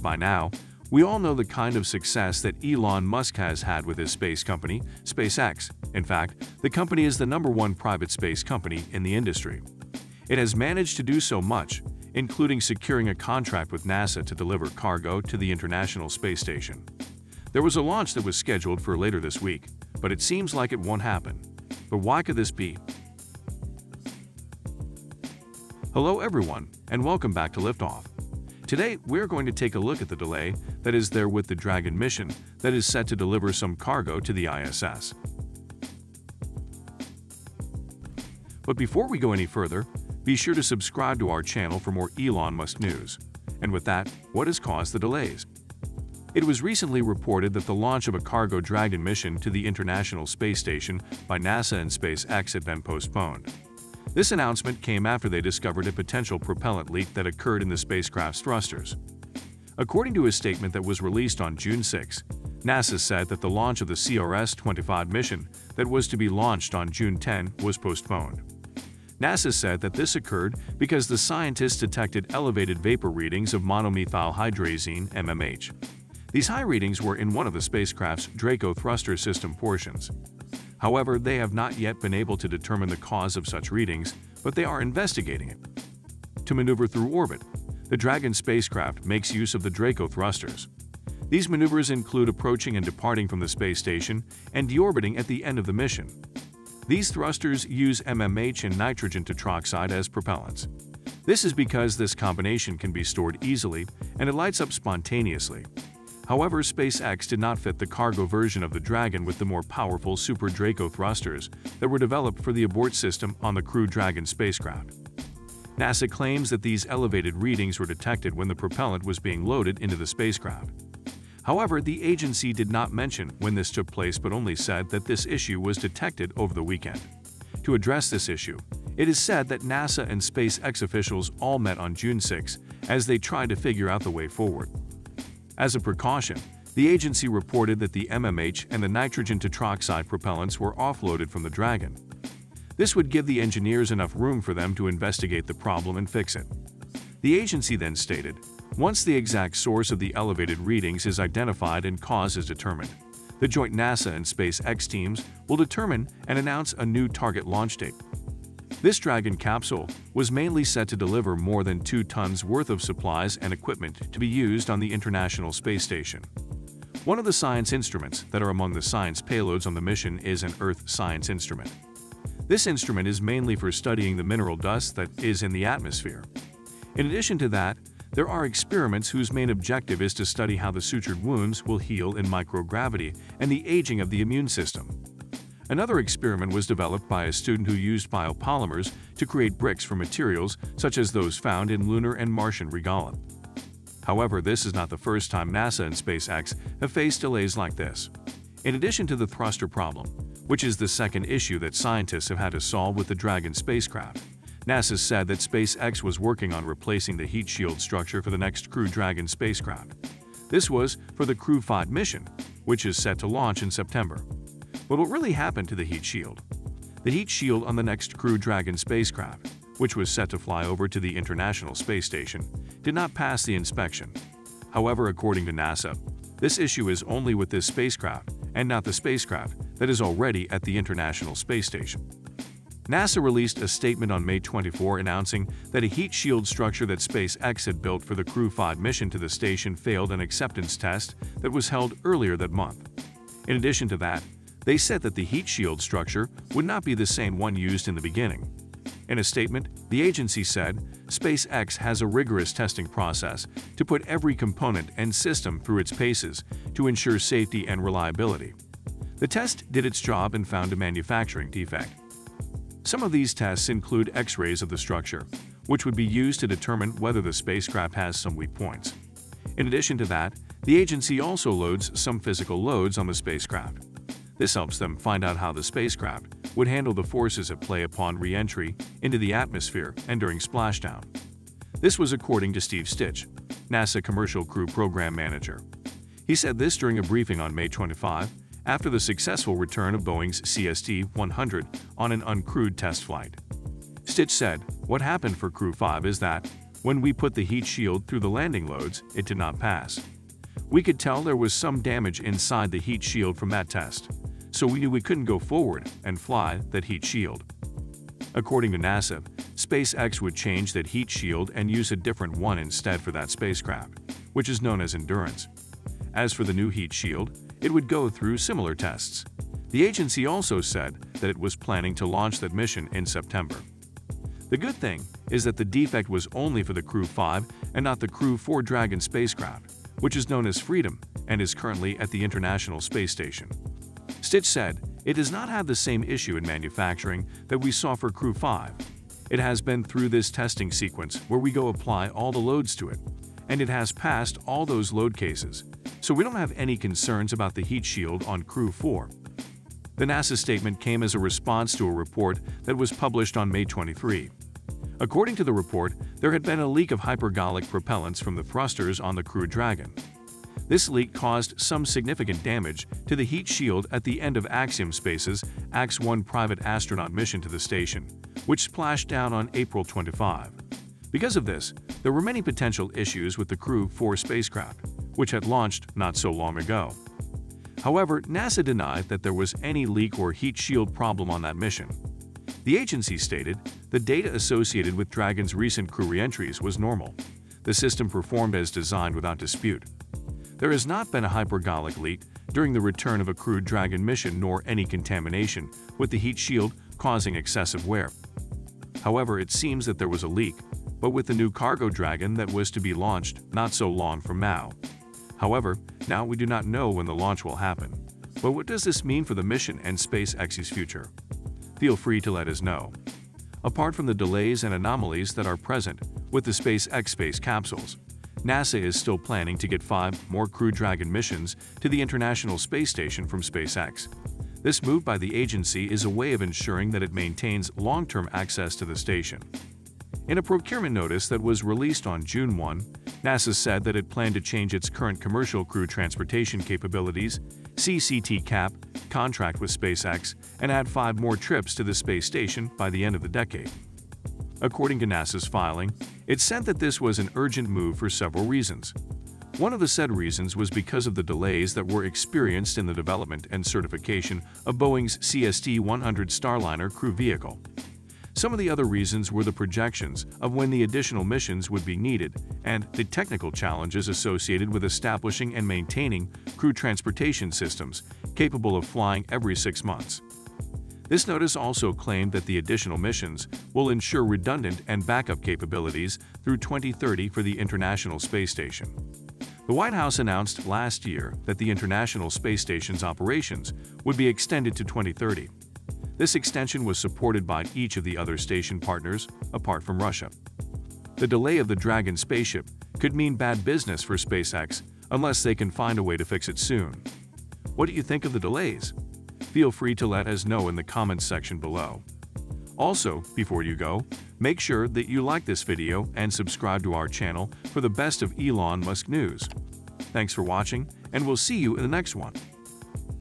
By now, we all know the kind of success that Elon Musk has had with his space company, SpaceX. In fact, the company is the #1 private space company in the industry. It has managed to do so much, including securing a contract with NASA to deliver cargo to the International Space Station. There was a launch that was scheduled for later this week, but it seems like it won't happen. But why could this be? Hello everyone, and welcome back to Liftoff. Today, we're going to take a look at the delay that is there with the Dragon mission that is set to deliver some cargo to the ISS. But before we go any further, be sure to subscribe to our channel for more Elon Musk news. And with that, what has caused the delays? It was recently reported that the launch of a cargo Dragon mission to the International Space Station by NASA and SpaceX had been postponed. This announcement came after they discovered a potential propellant leak that occurred in the spacecraft's thrusters. According to a statement that was released on June 6, NASA said that the launch of the CRS-25 mission that was to be launched on June 10 was postponed. NASA said that this occurred because the scientists detected elevated vapor readings of monomethyl hydrazine (MMH). These high readings were in one of the spacecraft's Draco thruster system portions. However, they have not yet been able to determine the cause of such readings, but they are investigating it. To maneuver through orbit, the Dragon spacecraft makes use of the Draco thrusters. These maneuvers include approaching and departing from the space station and deorbiting at the end of the mission. These thrusters use MMH and nitrogen tetroxide as propellants. This is because this combination can be stored easily and it lights up spontaneously. However, SpaceX did not fit the cargo version of the Dragon with the more powerful Super Draco thrusters that were developed for the abort system on the Crew Dragon spacecraft. NASA claims that these elevated readings were detected when the propellant was being loaded into the spacecraft. However, the agency did not mention when this took place but only said that this issue was detected over the weekend. To address this issue, it is said that NASA and SpaceX officials all met on June 6 as they tried to figure out the way forward. As a precaution, the agency reported that the MMH and the nitrogen tetroxide propellants were offloaded from the Dragon. This would give the engineers enough room for them to investigate the problem and fix it. The agency then stated, once the exact source of the elevated readings is identified and cause is determined, the joint NASA and SpaceX teams will determine and announce a new target launch date. This Dragon capsule was mainly set to deliver more than 2 tons worth of supplies and equipment to be used on the International Space Station. One of the science instruments that are among the science payloads on the mission is an Earth science instrument. This instrument is mainly for studying the mineral dust that is in the atmosphere. In addition to that, there are experiments whose main objective is to study how the sutured wounds will heal in microgravity and the aging of the immune system. Another experiment was developed by a student who used biopolymers to create bricks from materials such as those found in lunar and Martian regolith. However, this is not the first time NASA and SpaceX have faced delays like this. In addition to the thruster problem, which is the second issue that scientists have had to solve with the Dragon spacecraft, NASA said that SpaceX was working on replacing the heat shield structure for the next Crew Dragon spacecraft. This was for the Crew 5 mission, which is set to launch in September. But what really happened to the heat shield? The heat shield on the next Crew Dragon spacecraft, which was set to fly over to the International Space Station, did not pass the inspection. However, according to NASA, this issue is only with this spacecraft and not the spacecraft that is already at the International Space Station. NASA released a statement on May 24 announcing that a heat shield structure that SpaceX had built for the Crew 5 mission to the station failed an acceptance test that was held earlier that month. In addition to that, they said that the heat shield structure would not be the same one used in the beginning. In a statement, the agency said, SpaceX has a rigorous testing process to put every component and system through its paces to ensure safety and reliability. The test did its job and found a manufacturing defect. Some of these tests include X-rays of the structure, which would be used to determine whether the spacecraft has some weak points. In addition to that, the agency also loads some physical loads on the spacecraft. This helps them find out how the spacecraft would handle the forces at play upon re-entry into the atmosphere and during splashdown. This was according to Steve Stitch, NASA Commercial Crew Program Manager. He said this during a briefing on May 25 after the successful return of Boeing's CST-100 on an uncrewed test flight. Stitch said, "What happened for Crew 5 is that When we put the heat shield through the landing loads, it did not pass. We could tell there was some damage inside the heat shield from that test, so we knew we couldn't go forward and fly that heat shield. According to NASA, SpaceX would change that heat shield and use a different one instead for that spacecraft, which is known as Endurance. As for the new heat shield, it would go through similar tests. The agency also said that it was planning to launch that mission in September. The good thing is that the defect was only for the Crew 5 and not the Crew 4 Dragon spacecraft, which is known as Freedom and is currently at the International Space Station. Stitch said, "It does not have the same issue in manufacturing that we saw for Crew 5. It has been through this testing sequence where we go apply all the loads to it, and it has passed all those load cases, so we don't have any concerns about the heat shield on Crew 4. The NASA statement came as a response to a report that was published on May 23. According to the report, there had been a leak of hypergolic propellants from the thrusters on the Crew Dragon. This leak caused some significant damage to the heat shield at the end of Axiom Space's AX-1 private astronaut mission to the station, which splashed down on April 25. Because of this, there were many potential issues with the Crew 4 spacecraft, which had launched not so long ago. However, NASA denied that there was any leak or heat shield problem on that mission. The agency stated the data associated with Dragon's recent crew re-entries was normal. The system performed as designed without dispute. There has not been a hypergolic leak during the return of a Crew Dragon mission nor any contamination with the heat shield causing excessive wear. However, it seems that there was a leak, but with the new cargo Dragon that was to be launched not so long from now. However, now we do not know when the launch will happen. But what does this mean for the mission and SpaceX's future? Feel free to let us know. Apart from the delays and anomalies that are present with the SpaceX space capsules, NASA is still planning to get 5 more Crew Dragon missions to the International Space Station from SpaceX. This move by the agency is a way of ensuring that it maintains long-term access to the station. In a procurement notice that was released on June 1, NASA said that it planned to change its current commercial crew transportation capabilities (CCT cap) contract with SpaceX and add 5 more trips to the space station by the end of the decade. According to NASA's filing, it said that this was an urgent move for several reasons. One of the said reasons was because of the delays that were experienced in the development and certification of Boeing's CST-100 Starliner crew vehicle. Some of the other reasons were the projections of when the additional missions would be needed and the technical challenges associated with establishing and maintaining crew transportation systems capable of flying every 6 months. This notice also claimed that the additional missions will ensure redundant and backup capabilities through 2030 for the International Space Station. The White House announced last year that the International Space Station's operations would be extended to 2030. This extension was supported by each of the other station partners, apart from Russia. The delay of the Dragon spaceship could mean bad business for SpaceX unless they can find a way to fix it soon. What do you think of the delays? Feel free to let us know in the comments section below. Also, before you go, make sure that you like this video and subscribe to our channel for the best of Elon Musk news. Thanks for watching, and we'll see you in the next one.